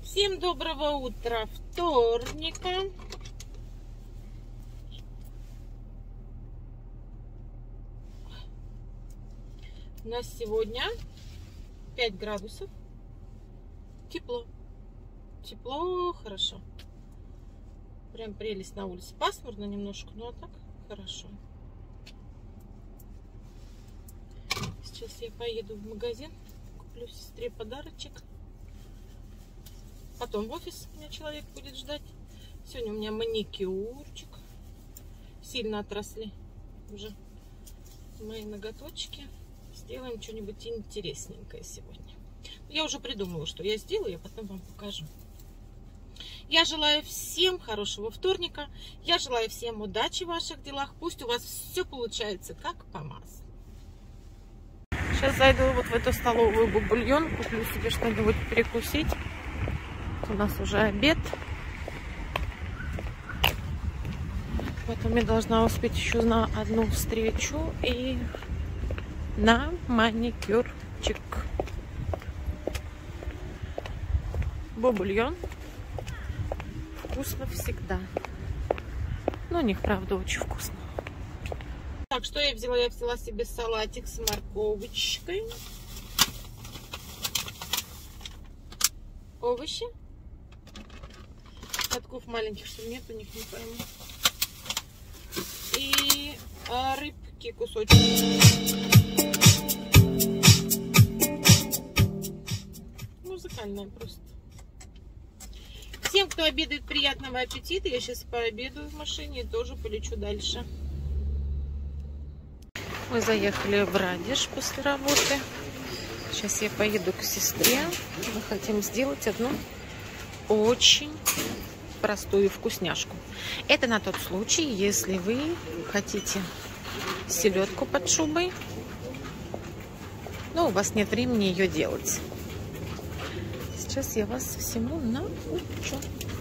Всем доброго утра вторника. У нас сегодня 5 градусов. Тепло. Тепло, хорошо. Прям прелесть на улице. Пасмурно немножко, но так хорошо. Сейчас я поеду в магазин, куплю сестре подарочек. Потом в офис меня человек будет ждать. Сегодня у меня маникюрчик. Сильно отросли уже мои ноготочки. Сделаем что-нибудь интересненькое сегодня. Я уже придумала, что я сделаю, я потом вам покажу. Я желаю всем хорошего вторника. Я желаю всем удачи в ваших делах. Пусть у вас все получается как по маслу. Сейчас зайду вот в эту столовую Бабульон. Куплю себе что-нибудь перекусить. У нас уже обед. Потом я должна успеть еще на одну встречу и на маникюрчик. Бабульон. Вкусно всегда. Но у них, правда, очень вкусно. Так, что я взяла? Я взяла себе салатик с морковочкой. Овощи. Котков маленьких, что нет у них, не пойму. И рыбки кусочек. Музыкальная просто. Всем, кто обедает, приятного аппетита. Я сейчас пообедаю в машине и тоже полечу дальше. Мы заехали в Радеж после работы. Сейчас я поеду к сестре. Мы хотим сделать одну очень простую вкусняшку. Это на тот случай, если вы хотите селедку под шубой, но у вас нет времени ее делать. Сейчас я вас всему научу.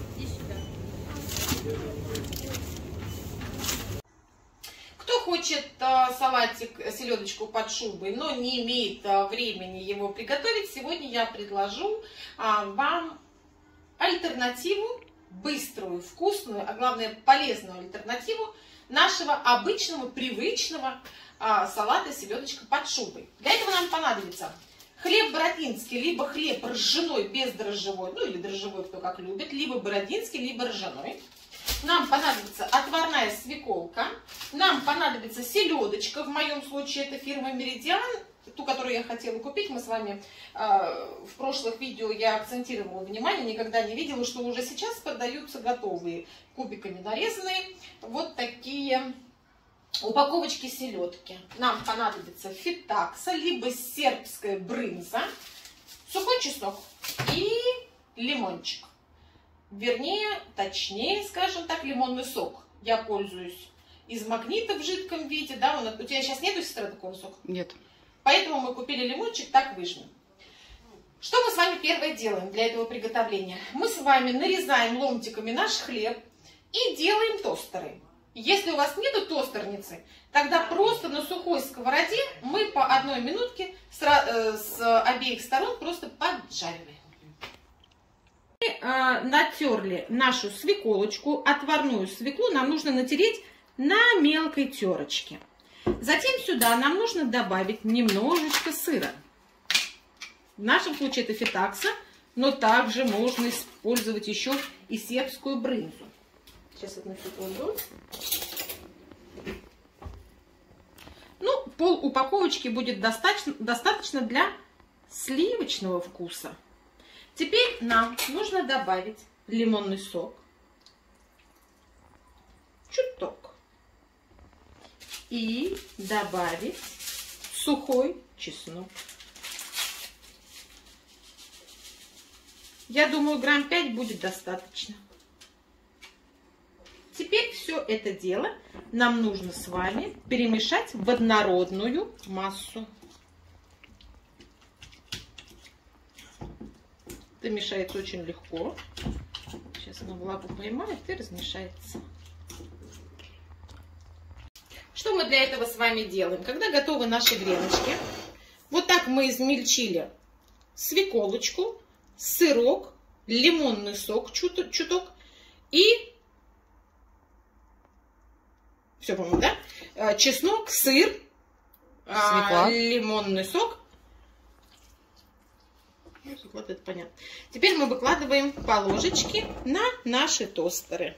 Кто хочет салатик, селедочку под шубой, но не имеет времени его приготовить, сегодня я предложу вам альтернативу, быструю, вкусную, а главное полезную альтернативу нашего обычного, привычного салата селедочка под шубой. Для этого нам понадобится хлеб бородинский, либо хлеб ржаной бездрожжевой, ну или дрожжевой, кто как любит, либо бородинский, либо ржаной. Нам понадобится отварная свеколка, нам понадобится селедочка, в моем случае это фирма Меридиан, ту, которую я хотела купить. Мы с вами в прошлых видео я акцентировала внимание, никогда не видела, что уже сейчас продаются готовые, кубиками нарезанные, вот такие упаковочки селедки. Нам понадобится фетакса, либо сербская брынза, сухой чеснок и лимончик. Вернее, точнее, скажем так, лимонный сок. Я пользуюсь из магнита в жидком виде. Да? У тебя сейчас нету, сестра, такого сока? Нет. Поэтому мы купили лимончик, так выжмем. Что мы с вами первое делаем для этого приготовления? Мы с вами нарезаем ломтиками наш хлеб и делаем тостеры. Если у вас нету тостерницы, тогда просто на сухой сковороде мы по одной минутке с обеих сторон просто поджариваем. Мы натерли нашу свеколочку, отварную свеклу нам нужно натереть на мелкой терочке. Затем сюда нам нужно добавить немножечко сыра. В нашем случае это фетакса, но также можно использовать еще и сербскую брынзу. Сейчас одну секунду. Ну, пол упаковочки будет достаточно для сливочного вкуса. Теперь нам нужно добавить лимонный сок. Чуток. И добавить сухой чеснок. Я думаю, грамм 5 будет достаточно. Теперь все это дело нам нужно с вами перемешать в однородную массу. Это мешается очень легко. Сейчас она влагу поймает и размешается. Что мы для этого с вами делаем? Когда готовы наши греночки, вот так мы измельчили свеколочку, сырок лимонный сок чуток и все, по-моему, да? Чеснок, сыр, свекла, лимонный сок. Вот это понятно. Теперь мы выкладываем по ложечке на наши тостеры.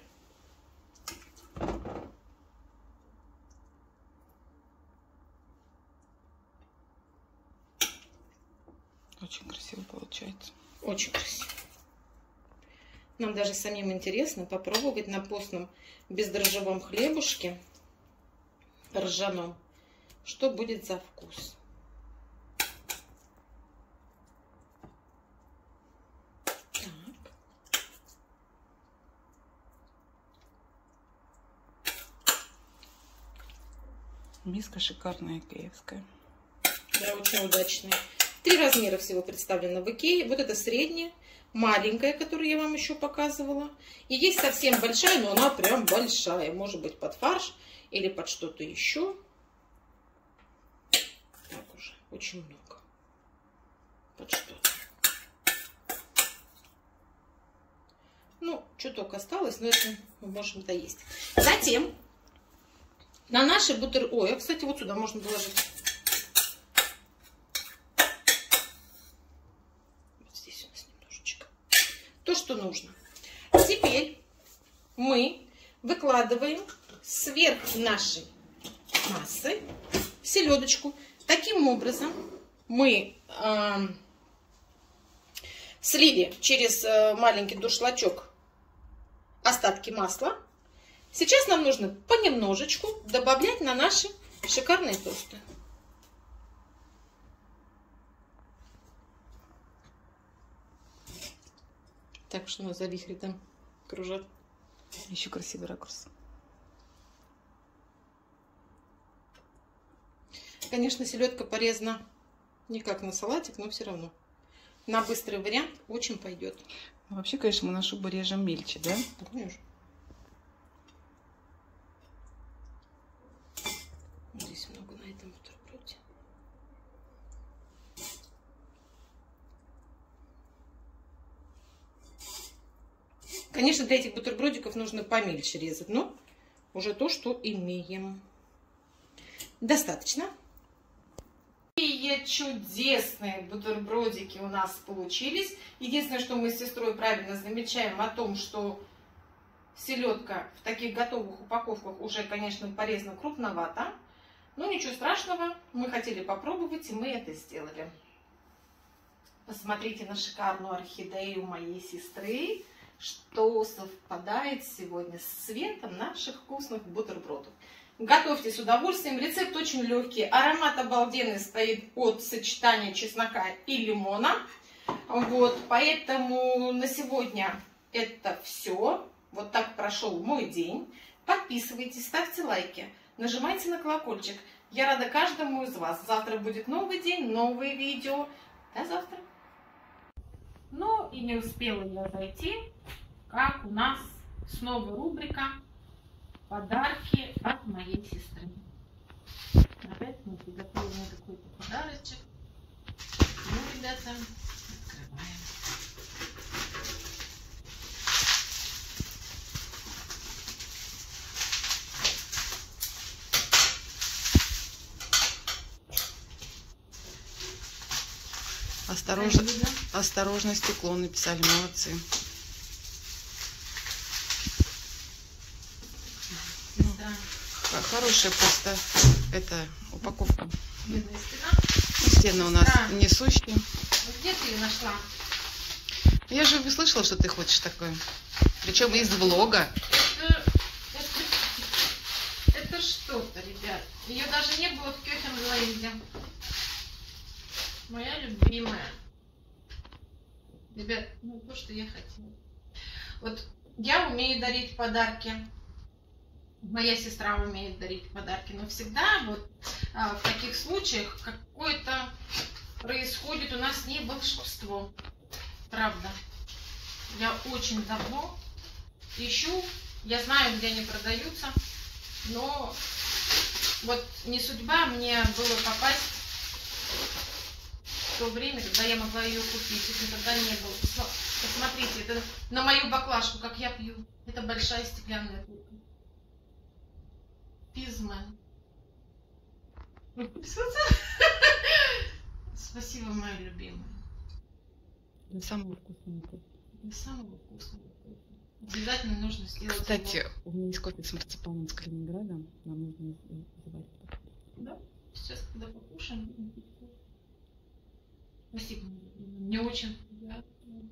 Очень красиво получается. Очень красиво. Нам даже самим интересно попробовать на постном бездрожжевом хлебушке ржаном, что будет за вкус. Миска шикарная, икеевская. Да, очень удачная. 3 размера всего представлено в Икее. Вот это средняя, маленькая, которую я вам еще показывала. И есть совсем большая, но она прям большая. Может быть под фарш или под что-то еще. Так уже, очень много. Под что-то. Ну, чуток осталось, но это мы можем доесть. Затем на наши бутерброды... Ой, кстати, вот сюда можно положить. Вот здесь у нас немножечко. То, что нужно. Теперь мы выкладываем сверх нашей массы селедочку. Таким образом мы слили через маленький дуршлачок остатки масла. Сейчас нам нужно понемножечку добавлять на наши шикарные тосты. Так, что у нас за вихри там кружат. Еще красивый ракурс. Конечно, селедка порезана не как на салатик, но все равно. На быстрый вариант очень пойдет. Ну, вообще, конечно, мы на шубу режем мельче, да? Конечно. Здесь много на этом бутерброде. Конечно, для этих бутербродиков нужно помельче резать, но уже то, что имеем. Достаточно. Какие чудесные бутербродики у нас получились. Единственное, что мы с сестрой правильно замечаем о том, что селедка в таких готовых упаковках уже, конечно, порезана крупновато. Но ничего страшного, мы хотели попробовать, и мы это сделали. Посмотрите на шикарную орхидею моей сестры, что совпадает сегодня с цветом наших вкусных бутербродов. Готовьте с удовольствием, рецепт очень легкий, аромат обалденный стоит от сочетания чеснока и лимона. Вот, поэтому на сегодня это все. Вот так прошел мой день. Подписывайтесь, ставьте лайки. Нажимайте на колокольчик. Я рада каждому из вас. Завтра будет новый день, новые видео. До завтра. Ну и не успела я зайти, как у нас снова рубрика «Подарки от моей сестры». Опять мы приготовили какой-то подарочек. Ну, ребята, открываем. Осторожно, осторожно, стекло написали, молодцы. Ну, хорошая просто эта упаковка. Медная стена. Стены у нас несущие. Где ты ее нашла? Я же слышала, что ты хочешь такое. Причем из влога. Это что-то, ребят. Ее даже не было в Кёхенлэнде. Моя любимая. Ребят, ну то, что я хотела. Вот я умею дарить подарки. Моя сестра умеет дарить подарки. Но всегда вот в таких случаях какое-то происходит у нас с ней волшебство. Правда. Я очень давно ищу. Я знаю, где они продаются. Но вот не судьба мне было попасть в то время, когда я могла ее купить. Их никогда не было. Смотрите, это на мою баклажку, как я пью. Это большая стеклянная бутылка. Пизмен. Спасибо, моя любимая. Для самого вкусного кофе. Для самого вкусного кофе. Обязательно нужно сделать. Кстати, его. у меня есть кофе с марципаном с Калининграда. Нам нужно заварить. Да? Сейчас, когда покушаем, будем пить кофе. Спасибо. Мне очень приятно.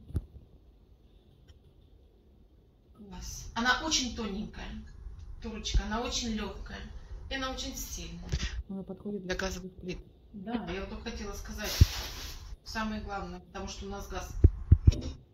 Класс. Она очень тоненькая. Турочка, она очень легкая. И она очень сильная. Она подходит для газовых плит. Да, я вот только хотела сказать самое главное, потому что у нас газ